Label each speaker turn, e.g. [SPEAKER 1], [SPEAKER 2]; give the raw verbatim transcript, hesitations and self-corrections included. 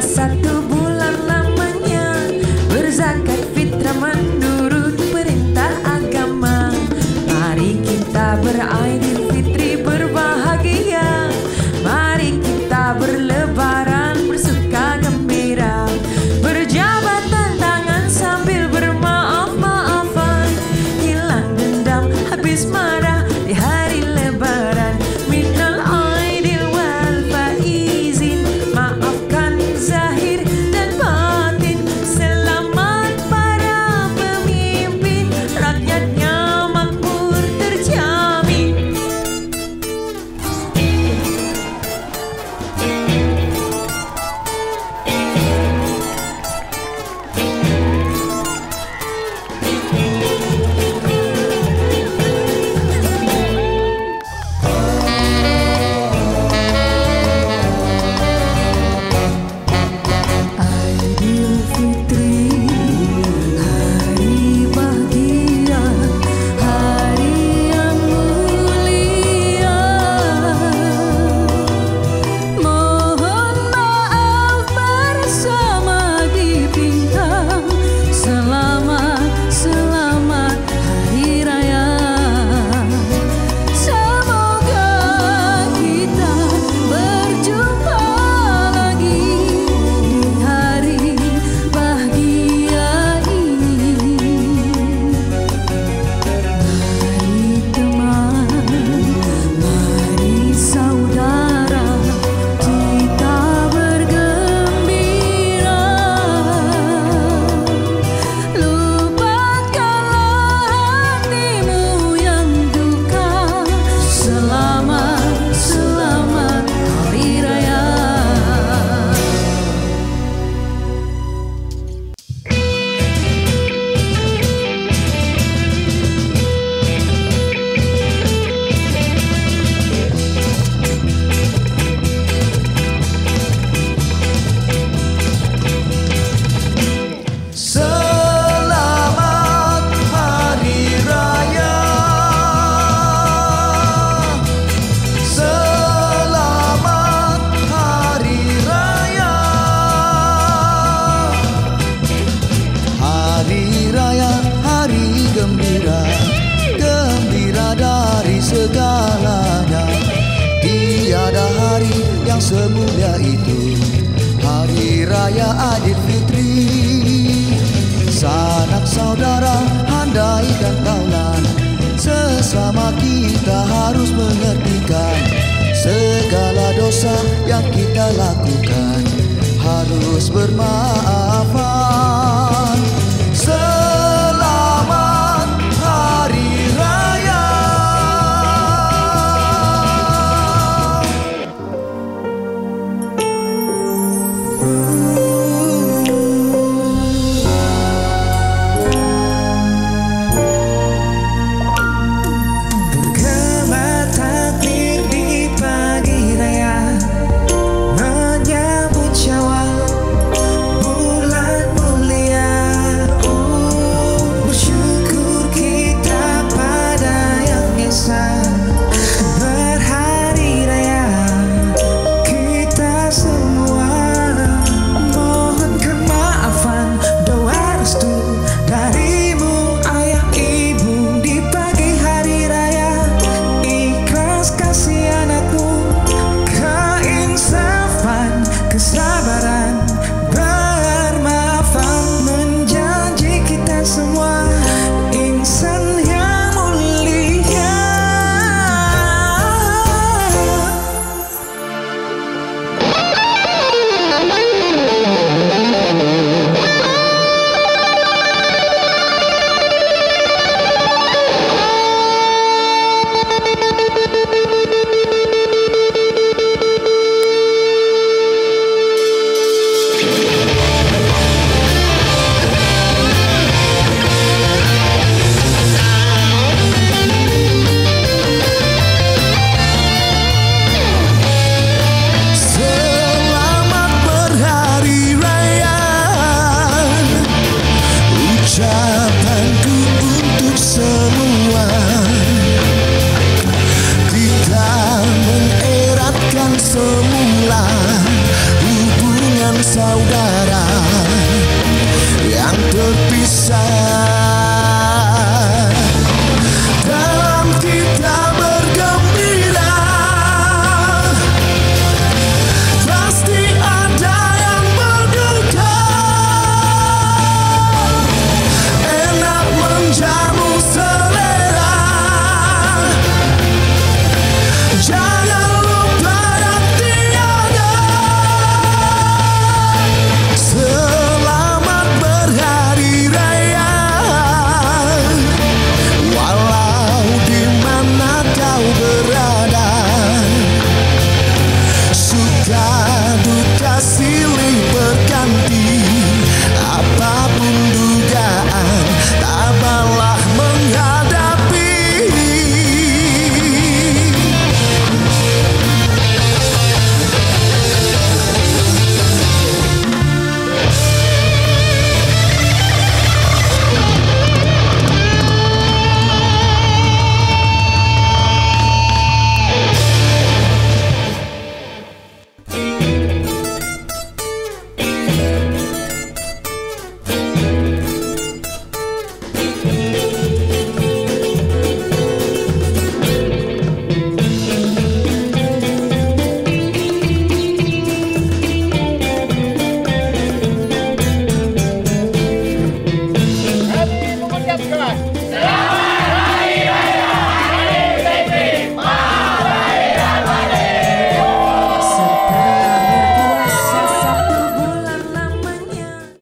[SPEAKER 1] satu bulan lamanya, berzakat fitrah menurut perintah agama. Mari kita beraidil fitri berbahagia, mari kita berlebaran bersuka gembira, berjabatan tangan sambil bermaaf-maafan, hilang dendam habis marah di hari lebaran. Minal aidil wal faizin, maafkan zahir dan batin. Selamat para pemimpin, rakyatnya makmur terjamin. Aidil Fitri, hari bahagia, hari yang mulia. Mohon maaf bersama dipinta, selamat selamat hari raya. Semoga kita berjumpa lagi di hari bahagia ini. Mari teman, mari saudara, kita bergembira. Lupakanlah hatimu yang duka. Selamat, selamat hari raya.
[SPEAKER 2] Selamat Hari Raya, selamat Hari Raya. Hari Raya, hari gembira, gembira dari segalanya. Tiada hari yang semulia itu, Hari Raya Aidil Fitri. Sanak saudara, handai dan taulan, sesama kita harus mengertikan segala dosa yang kita lakukan, harus bermaafan. Selamat Hari Raya.
[SPEAKER 3] Bergema takbir di pagi raya, menyambut Syawal,
[SPEAKER 2] saudara yang terpisah.